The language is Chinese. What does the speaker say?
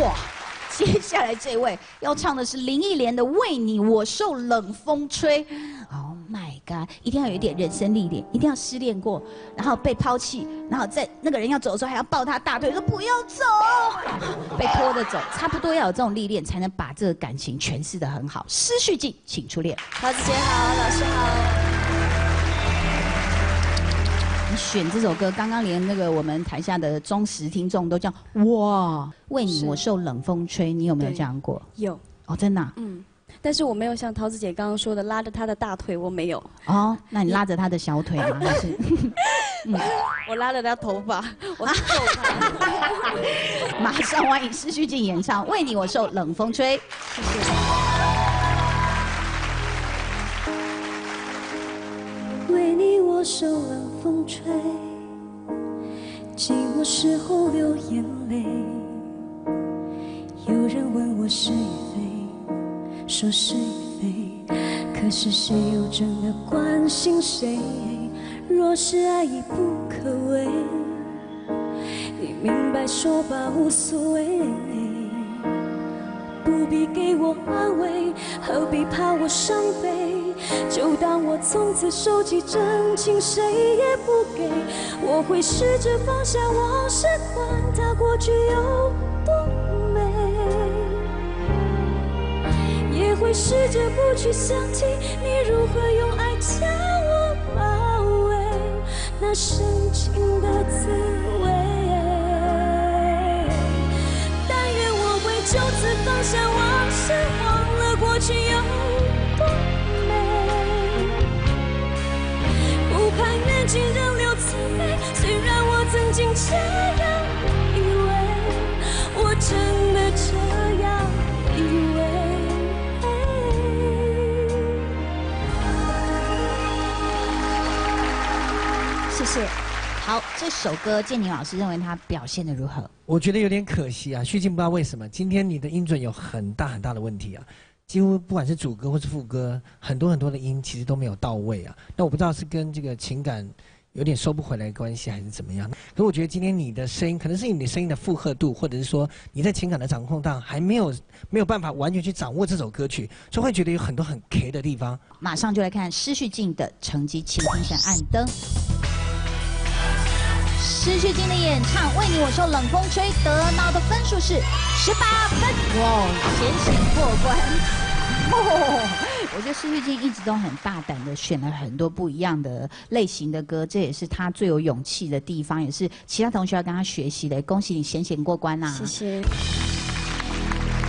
哇！接下来这位要唱的是林忆莲的《为你我受冷风吹》。Oh my god！ 一定要有一点人生历练，一定要失恋过，然后被抛弃，然后在那个人要走的时候还要抱他大腿说不要走，被拖着走，差不多要有这种历练，才能把这个感情诠释得很好。施旭静，请出列。 桃子姐好，老师好。 你选这首歌，刚刚连那个我们台下的忠实听众都叫哇，为你我受冷风吹，你有没有这样过？ 有。 哦，真的、啊？ 嗯。但是我没有像桃子姐刚刚说的拉着她的大腿，我没有。 哦，那你拉着她的小腿吗？还是？ 我拉着她头发，我去揍她。 马上欢迎施旭静演唱《为你我受冷风吹》。 谢谢。 为你我受冷风吹，寂寞时候流眼泪。有人问我是与非，说是与非，可是谁又真的关心谁？若是爱已不可为，你明白说吧无所谓，不必给我安慰，何必怕我伤悲？就当我从此收起真情，谁也不给。我会试着放下往事，管它过去有多美，也会试着不去想起你如何用爱将我包围，那深情的滋味。但愿我会就此放下往事，忘了过去有多美，不盼缘尽仍留慈悲。虽然我曾经这样以为，我真的这样以为。 谢谢。好，这首歌建宁老师认为他表现得如何？ 我觉得有点可惜啊，旭静不知道为什么今天你的音准有很大很大的问题啊，几乎不管是主歌或是副歌，很多的音其实都没有到位啊。那我不知道是跟这个情感有点收不回来的关系，还是怎么样。可我觉得今天你的声音，可能是你的声音的负荷度，或者是说你在情感的掌控上还没有办法完全去掌握这首歌曲，所以会觉得有很多很 K 的地方。 马上就来看施旭静的成绩，请评审按灯。施旭静的演唱《为你我受冷风吹》得到的分数是18分，哇，险险过关。我觉得施旭静一直都很大胆的选了很多不一样的类型的歌，这也是他最有勇气的地方，也是其他同学要跟他学习的。恭喜你险险过关呐！ 谢谢。